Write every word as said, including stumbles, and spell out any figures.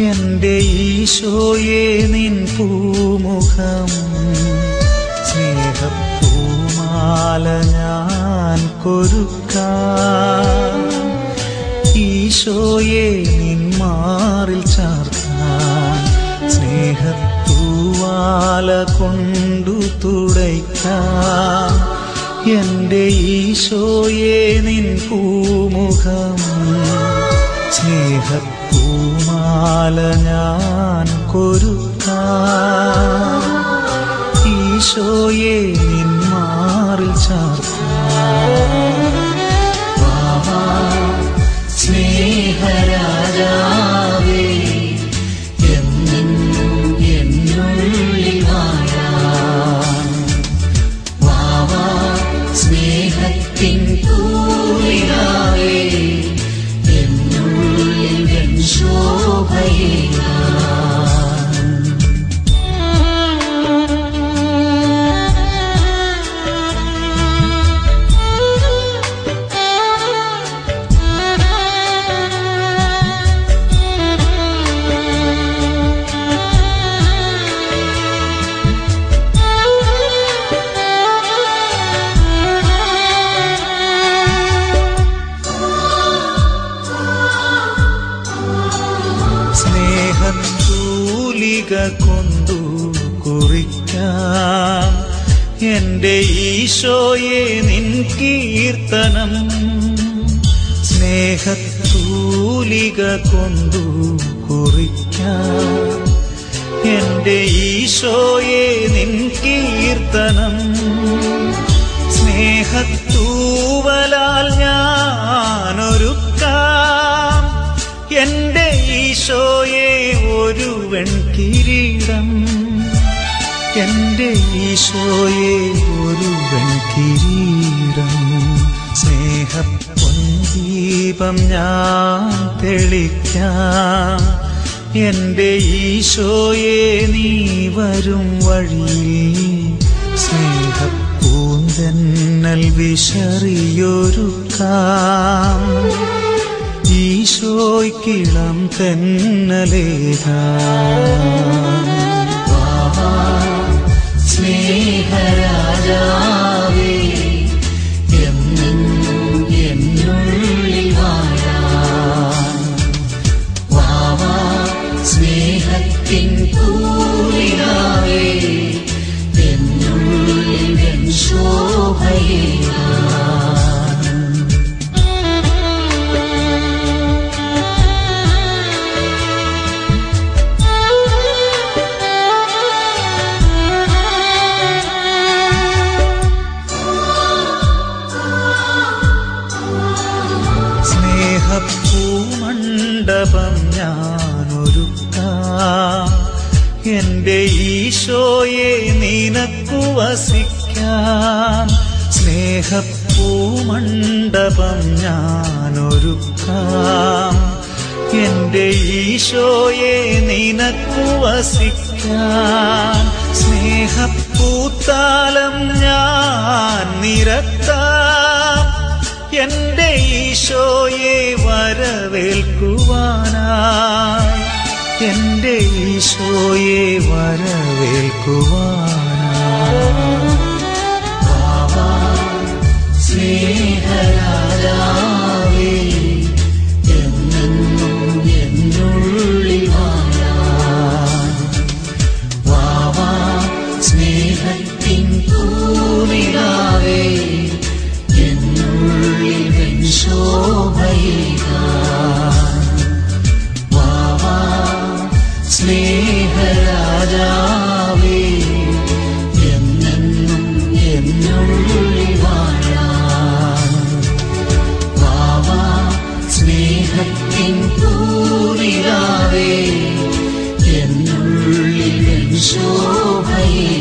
എന്റെ ഈശോയെ നിൻ പൂമുഖം സ്നേഹപ്പൂമാല ഞാൻ കൊരുക്കാം. ഈശോയെ നിൻ മാറിൽ ചാർത്താൻ സ്നേഹത്തൂവാല കൊണ്ടു തുടയ്ക്കാം. എന്റെ ഈശോയെ നിൻ പൂമുഖം സ്നേഹപ്പൂമാല ഞാൻ കൊരുക്കാം. ഈശോയെ നിൻ മാറിൽ ചാർത്താം. സ്നേഹരാജാവേ എന്നെന്നും എന്നുള്ളിൽ വാഴാൻ വാവാ സ്നേഹത്തിൻ പൂവിനാവേ എന്നുള്ളിൽ വെൺ ശോഭയേകാൻ. സ്നേഹത്തൂലിക കൊണ്ടു കുറിക്കാം എന്റെ ഈശോയെ നിൻ കീർത്തനം. സ്നേഹത്തൂലിക കൊണ്ടു കുറിക്കാം എന്റെ ഈശോയെ നിൻ കീർത്തനം. സ്നേഹത്തൂവലാൽ ഞാനൊരുക്കാം എന്റെ ഈശോയെ ഒരു വെൺകിരീടം. എന്റെ ഈശോയെ ഒരു വെൺകിരീടം. സ്നേഹപ്പൊൻദീപം ഞാൻ തെളിക്കാം എന്റെ ഈശോയെ നീ വരും വഴിയിൽ. സ്നേഹപ്പൂന്തന്നൽ വിശറിയൊരുക്കാം ഈശോയ്ക്കിളം തെന്നലേകാൻ. സ്നേഹരാജാവേ എന്നെന്നും എന്നുള്ളിൽ വാഴാൻ വാവാ സ്നേഹത്തിൻ പൂവിനാവേ എന്നുള്ളിൽ വെൺ ശോഭയേകാൻ. സ്നേഹപ്പൂമണ്ഡപം ഞാനൊരുക്കാം എന്റെ ഈശോയെ നിനക്കു വസിക്കാം. സ്നേഹപ്പൂമണ്ഡപം ഞാനൊരുക്കാം എന്റെ ഈശോയെ നിനക്കു വസിക്കാം. സ്നേഹപ്പൂത്താലം ഞാൻ നിരത്താം എന്റെ ഈശോയെ വരവേൽക്കുവാനായി. എന്റെ ഈശോയെ വരവേൽക്കുവാനായി. സ്നേഹരാജാവേ എന്നെന്നും എന്നുള്ളിൽ വാഴാൻ വാവാ സ്നേഹത്തിൻ പൂവിനാവേ എന്നുള്ളിൽ വെൺ ശോഭയേകാൻ. വാവാ സ്നേഹരാജാവേ എന്നെന്നും എന്നുള്ളിൽ വാഴാൻ വാവാ സ്നേഹത്തിൻ പൂവിനാവേ എന്നുള്ളിൽ വെൺ ശോഭയേകാൻ.